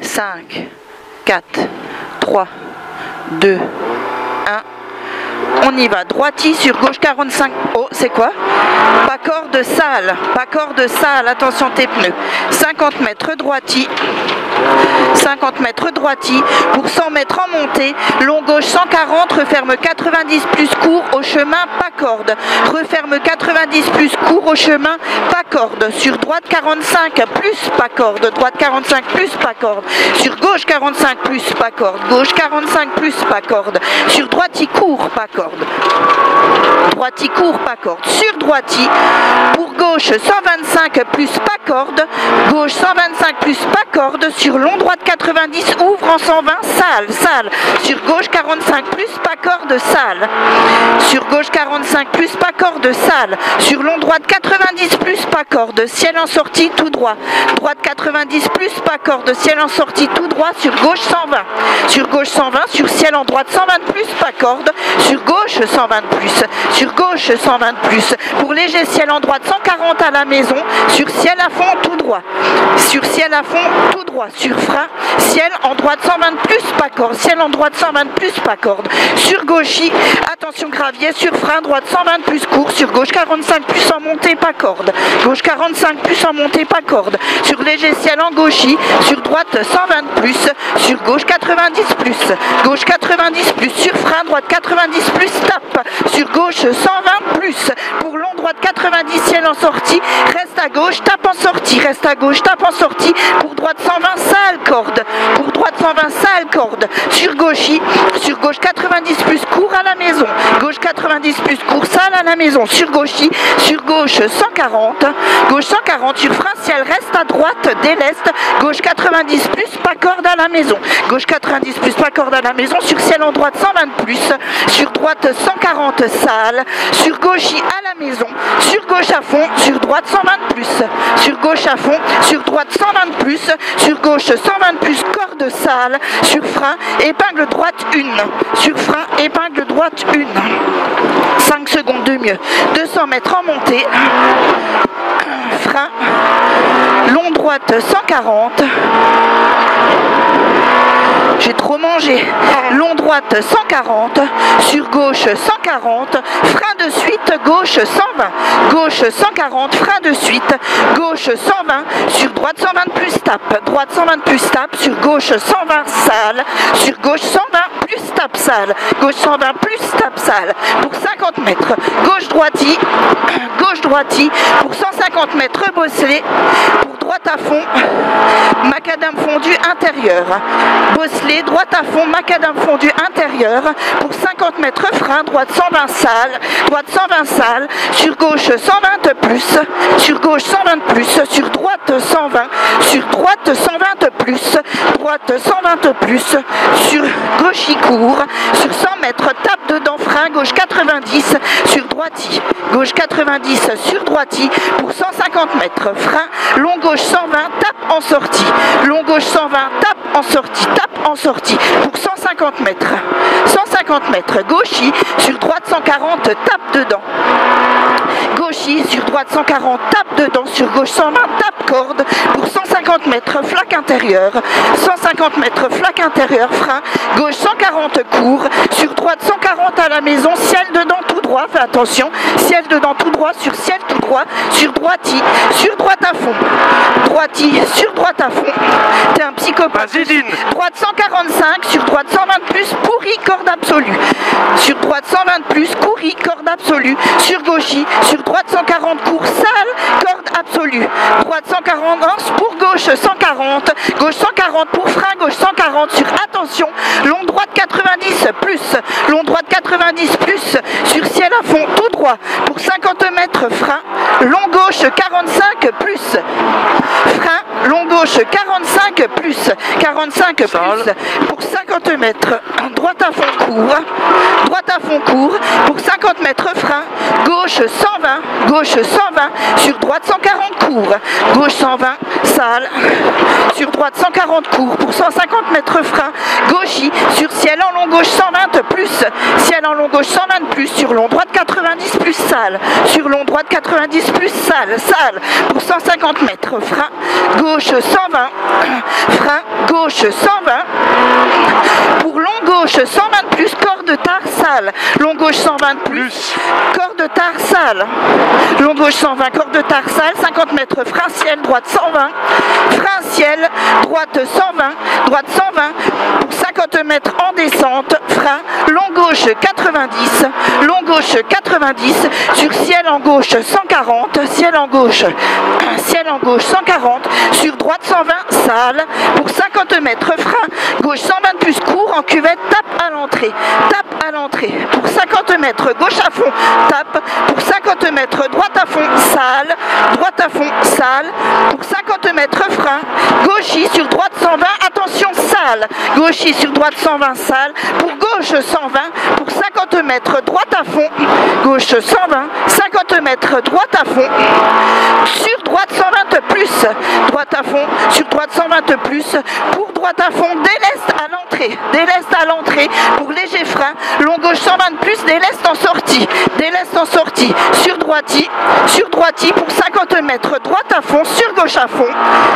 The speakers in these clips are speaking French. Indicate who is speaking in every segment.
Speaker 1: 5, 4, 3, 2, 1. On y va, droiti sur gauche 45. Oh, c'est quoi? Pas corde sale, pas corde sale, attention tes pneus. 50 mètres droiti. 50 mètres droiti pour 100 mètres en montée, long gauche 140, referme 90 plus court au chemin, pas corde, referme 90 plus court au chemin, pas corde, sur droite 45 plus pas corde, droite 45 plus pas corde, sur gauche 45 plus pas corde, gauche 45 plus pas corde, sur droite il court pas corde, droite il court pas corde, sur droiti pour gauche 125 plus pas corde, gauche 125 plus pas corde, sur long droite 90 ouvre en 120 sale, sur gauche 45 plus pas corde sale, sur gauche 45 plus pas corde sale, sur long droite 90 plus pas corde, ciel en sortie tout droit, droite 90 plus pas corde, ciel en sortie tout droit, sur gauche 120, sur gauche 120, sur ciel en droite 120 plus pas corde, sur gauche 120 plus, sur gauche 120 plus, pour léger ciel en droite 140 à la maison, sur ciel à fond tout droit, sur ciel à fond tout droit, sur frein, ciel en droite 120 plus pas corde, ciel en droite 120 plus pas corde, sur gauchis, attention gravier, sur frein droite 120 plus court, sur gauche 45 plus en montée pas corde, gauche 45 plus en montée pas corde, sur léger ciel en gauchis, sur droite 120 plus, sur gauche 90 plus, gauche 90 plus, sur frein droite 90 plus tape, sur gauche 120 plus, pour long droite 90 ciel en sortie, reste à gauche, tape en sortie, reste à gauche, tape en sortie, pour droite 120 sale corde, pour droite 120 sale corde, sur gauchis, sur gauche 90 plus court à la maison, gauche 90 plus court sale à la maison, sur gauchis, sur gauche 140, gauche 140, sur frein ciel reste à droite, déleste, gauche 90 plus pas corde à la maison, gauche 90 plus pas corde à la maison, sur ciel en droite 120 plus, sur droite 140 sale, sur gauchis à la maison, sur gauche à fond, sur droite 120 plus, sur gauche à fond, sur droite 120 plus, sur gauche 120 plus corde sale, sur frein, épingle droite 1, sur frein, épingle droite 1, 5 secondes de mieux, 200 mètres en montée, frein, long droite 140, j'ai trop mangé, long droite 140, sur gauche 140, frein de suite, gauche 120, gauche 140, frein de suite, gauche 120, sur droite 120 plus tape, droite 120 plus tape, sur gauche 120 sale, sur gauche 120 plus tape sale, gauche 120 plus tape sale, pour 50 mètres, gauche droiti, pour 150 mètres bosselé, pour droite à fond, macadam fondu intérieur, bosselé, droite à fond, macadam fondu intérieur, pour 50 mètres frein, droite 120 sale, droite 120 sale, sur gauche 120 plus, sur gauche 120 plus, sur droite 120, sur droite 120 plus, droite 120 plus, sur gauche il court, sur 100 mètres tape dedans frein, gauche 90, sur droiti, gauche 90, sur droiti, pour 150 mètres frein, long gauche 120, tape en sortie, long gauche 120, tape en sortie, pour 150 mètres, 150 mètres, gauchis, sur droite 140, tape dedans, gauchis, sur droite 140, tape dedans, sur gauche 120, tape corde, pour 150 mètres, flaque intérieure, 150 mètres, flaque intérieure, frein, gauche 140 court, sur droite 140 à la maison, ciel dedans tout droit, fais attention, ciel dedans tout droit, sur ciel tout droit, sur droiti, sur droite à fond, droiti, sur droite à fond, t'es un psychopathe, droite 145, sur droite 120 plus, pourri, corde absolue, sur droite 120 plus, courri, corde absolue, sur gauchis, sur droite 140 court, sale, corde absolue, droite 140, pour gauche 140, gauche 140 pour frein, gauche 140, sur attention, long droite 90 plus, long droite 90 plus, sur ciel à fond, tout droit, pour 50 mètres frein, long gauche 45 plus, frein, long gauche 45 plus, 45 plus, pour 50 mètres, droite à fond court, pour 50 mètres frein, gauche 120, gauche 120, sur droite 140 court, gauche 120, sale, sur droite 140 court, pour 150 mètres frein, gauchis, sur ciel en long gauche 120 plus, ciel en long gauche 120 plus, sur long droite 90 plus, sale, sur long droite 90 plus, sale, pour 150 mètres, frein, gauche 120, frein, gauche gauche 120. Pour long gauche 120 plus, corde tarsale. Long gauche 120 plus, corde tarsale. Long gauche 120, corde tarsale. 50 mètres, frein ciel, droite 120. Frein ciel, droite 120. Droite 120. Pour 50 mètres en descente, frein. Long gauche 90. Long gauche 90. Sur ciel en gauche 140. Ciel en gauche 140. Sur droite 120, sale. Pour 50 mètres, frein. Gauche 120 plus, court en cuvette, tape à l'entrée. Tape à l'entrée. Pour 50 mètres, gauche à fond, tape. Pour 50 mètres, droite à fond, sale. Droite à fond, sale. Pour 50 mètres, frein. Gauchis sur droite 120, attention, sale. Gauchis sur droite 120, sale. Pour gauche 120. Pour 50 mètres, droite à fond. Gauche 120. 50 mètres, droite à fond. Sur droite 120 plus. Droite à fond. Sur droite 120 plus. Pour droite à fond, déleste à l'entrée. Déleste à l'entrée. Pour léger frein. Long gauche 120 plus. Déleste en sortie. Déleste en sortie. Sur droiti. Sur droiti. Pour 50 mètres, droite à fond. Sur gauche à fond.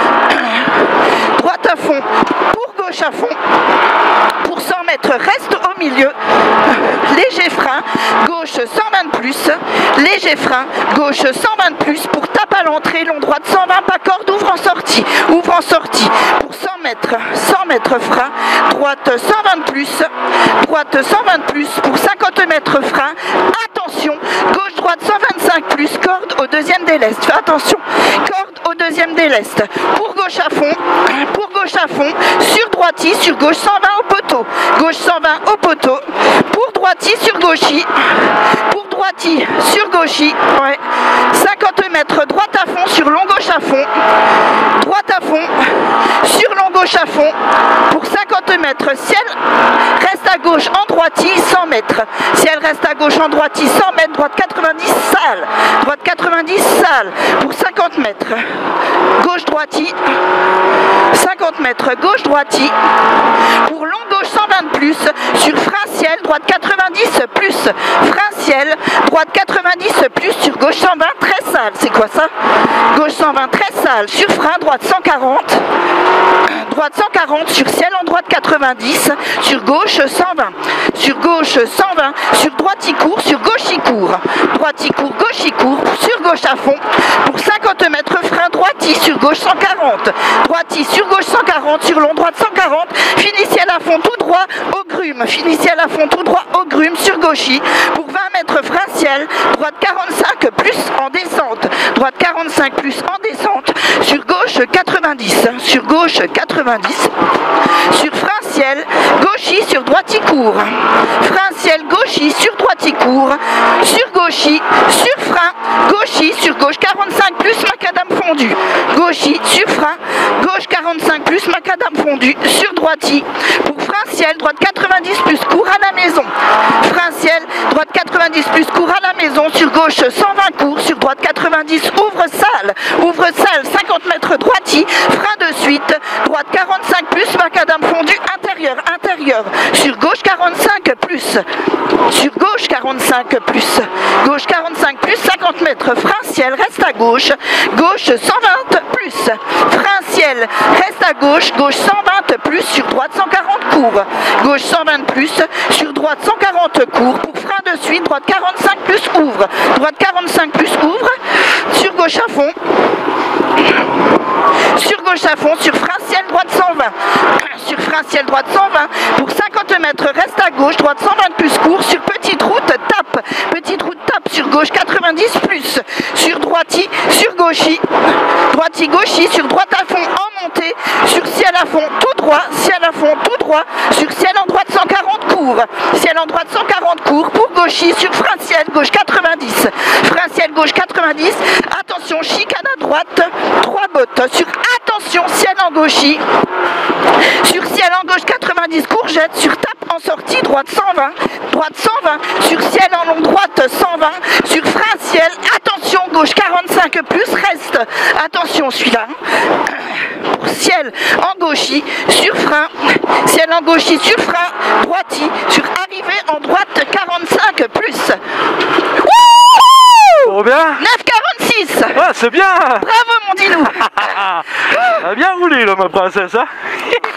Speaker 1: Droite à fond. Pour gauche à fond. Pour 100 mètres, reste au milieu. Léger frein. Gauche 120 plus. Léger frein. Gauche 120 plus. Pour tape à l'entrée. Long droite 120. Pas corde. Ouvre en sortie. Ouvre en sortie. Pour 100 mètres. 100 mètres frein. Droite 120 plus. Droite 120 plus. Pour 50 mètres frein. Attention. Gauche droite 125 plus. Corde au deuxième déleste. Fais attention. Corde au deuxième déleste. Pour gauche à fond. Pour gauche à fond. Sur droiti. Sur gauche 120 au poteau. Gauche 120 au poteau. Pour droiti sur gauchi. Pour droiti sur gauchi. Ouais. 50 mètres droite à fond sur long gauche à fond. Droite à fond. Sur long gauche à fond. Pour 50 mètres. Ciel reste à gauche en droiti 100 mètres. Ciel reste à gauche en droiti 100 mètres. Droite 90 sale. Droite 90 sale. Pour 50 mètres. Gauche droiti. 50 mètres. Gauche droiti. Pour long gauche 120 plus. Sur frein ciel. Droite 90 plus. Frein ciel. Droite 90 plus. Sur gauche 120 très sale. C'est quoi ça? Gauche 120 très sale. Sur frein droite 140. Droite 140. Sur ciel en droite 90. Sur gauche 120. Sur gauche 120. Sur droite il court. Sur gauche il court. Droite il court. Gauche il court. Sur gauche à fond. Pour 50 mètres frein droiti. Sur gauche 140. Droiti sur gauche 140. Sur long droite 140. Finissez à la fond tout droit au grume. Finissez à la fond tout droit au grume sur gauchi. Pour 20 mètres frein ciel. Droite 45 plus en descente. Droite 45 plus en descente. Sur gauche 90. Sur gauche 90. Sur frein ciel. Gauchi sur droite il court. Frein ciel gauchi sur droite il court. Sur gauchi. Sur frein. Gauchi sur gauche 45 plus macadam fondu. Gauchi sur frein. Gauche 45 plus macadam fondu. Sur droiti. Pour frein ciel. Droite 90 plus court à la maison. Frein ciel. Droite 90 plus court à la maison. Sur gauche 120 court. Sur droite 90 ouvre salle. Ouvre salle 50 mètres droiti. Frein de suite. Droite 45 plus macadam fondu intérieur. Intérieur. Sur gauche 45 plus. Sur gauche 45 plus. Gauche 45 plus 50 mètres. Frein ciel reste à gauche. Gauche 120 plus. Frein ciel reste à gauche. Gauche 120 plus. Sur droite 140 court. Gauche 120 plus. Sur droite 140 court. Pour frein de suite. Droite 45 plus ouvre. Droite 45 plus ouvre. Sur gauche à fond. Sur gauche à fond. Sur frein ciel droite 120. Sur frein ciel droite 120. Pour 50 mètres reste à gauche. Droite 120 plus court. Sur petite route tape. Petite route tape sur gauche 90 plus. Sur droiti. Sur gauchi. Droiti gauchi. Sur droite à fond en montée. Sur ciel à fond tout droit. Ciel à fond tout droit. Sur ciel en droite 140 court. Ciel en droite 140 court. Pour gauchi. Sur frein ciel gauche 90. Frein ciel gauche 90. Attention chicane à droite. 3 bottes. Sur attention ciel en gauchi. Sur ciel en gauche 90 courgette. Sur tape en sortie droite 120. Droite 120. Sur ciel en long droite 120. Sur frein ciel. Attention gauche 45 plus reste. Attention celui-là. Ciel en gauchi. Sur frein. Ciel en gauchi sur frein. Droiti. Sur arrivée en droite 45 plus.
Speaker 2: Trop bien.
Speaker 1: 9,46.
Speaker 2: Ouais, c'est bien.
Speaker 1: Bravo mon dinou.
Speaker 2: A bien roulé là ma princesse hein.